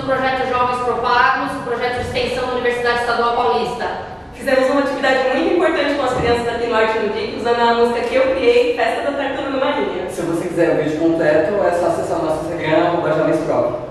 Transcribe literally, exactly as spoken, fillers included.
no projeto Jovens Propagos, o projeto de extensão da Universidade Estadual Paulista. Fizemos uma atividade muito importante com as crianças aqui no Arte no Dic, usando a música que eu criei, Festa da Tartaruga Marinha. Se você quiser o vídeo completo, é só acessar o nosso Instagram, arroba Jovens Pro.